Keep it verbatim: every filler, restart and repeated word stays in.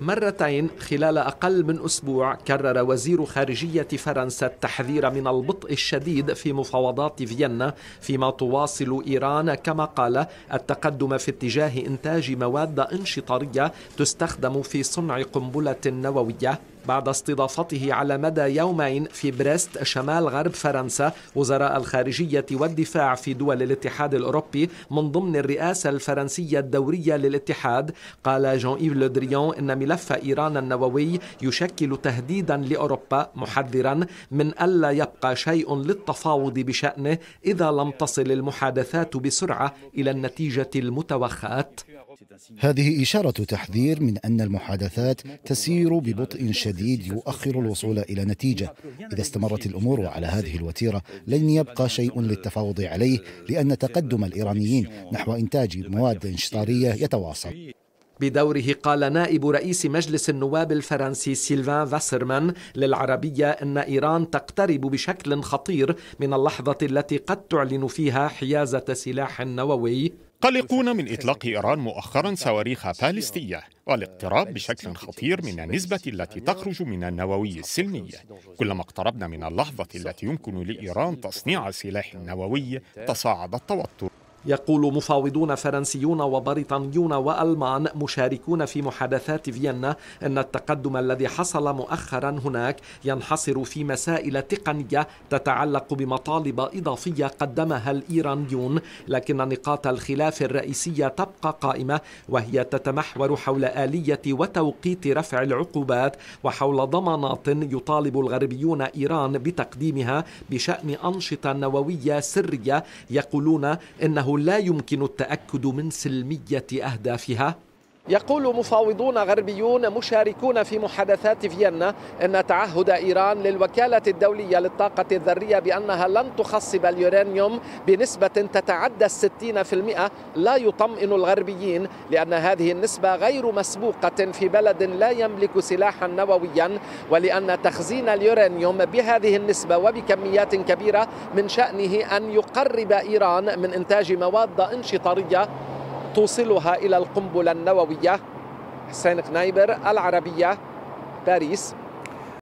مرتين خلال أقل من أسبوع كرر وزير خارجية فرنسا التحذير من البطء الشديد في مفاوضات فيينا، فيما تواصل إيران كما قال التقدم في اتجاه إنتاج مواد انشطارية تستخدم في صنع قنبلة نووية. بعد استضافته على مدى يومين في بريست شمال غرب فرنسا وزراء الخارجية والدفاع في دول الاتحاد الأوروبي من ضمن الرئاسة الفرنسية الدورية للاتحاد، قال جان إيف لو دريان إن ملف إيران النووي يشكل تهديدا لأوروبا، محذرا من ألا يبقى شيء للتفاوض بشأنه إذا لم تصل المحادثات بسرعة إلى النتيجة المتوخاة. هذه إشارة تحذير من أن المحادثات تسير ببطء شديد يؤخر الوصول إلى نتيجة. إذا استمرت الأمور على هذه الوتيرة لن يبقى شيء للتفاوض عليه، لأن تقدم الإيرانيين نحو إنتاج مواد انشطارية يتواصل. بدوره قال نائب رئيس مجلس النواب الفرنسي سيلفان فاسرمان للعربية أن إيران تقترب بشكل خطير من اللحظة التي قد تعلن فيها حيازة سلاح نووي. قلقون من إطلاق إيران مؤخرا صواريخ باليستية والاقتراب بشكل خطير من النسبة التي تخرج من النووي السلمي. كلما اقتربنا من اللحظة التي يمكن لإيران تصنيع سلاح نووي تصاعد التوتر. يقول مفاوضون فرنسيون وبريطانيون وألمان مشاركون في محادثات فيينا أن التقدم الذي حصل مؤخرا هناك ينحصر في مسائل تقنية تتعلق بمطالب إضافية قدمها الإيرانيون، لكن نقاط الخلاف الرئيسية تبقى قائمة، وهي تتمحور حول آلية وتوقيت رفع العقوبات وحول ضمانات يطالب الغربيون إيران بتقديمها بشأن أنشطة نووية سرية يقولون إنه لا يمكن التأكد من سلمية أهدافها. يقول مفاوضون غربيون مشاركون في محادثات فيينا أن تعهد إيران للوكالة الدولية للطاقة الذرية بأنها لن تخصب اليورانيوم بنسبة تتعدى الستين في المئة لا يطمئن الغربيين، لأن هذه النسبة غير مسبوقة في بلد لا يملك سلاحا نوويا، ولأن تخزين اليورانيوم بهذه النسبة وبكميات كبيرة من شأنه أن يقرب إيران من إنتاج مواد انشطارية توصلها إلى القنبلة النووية. حسين قنايبر، العربية، باريس.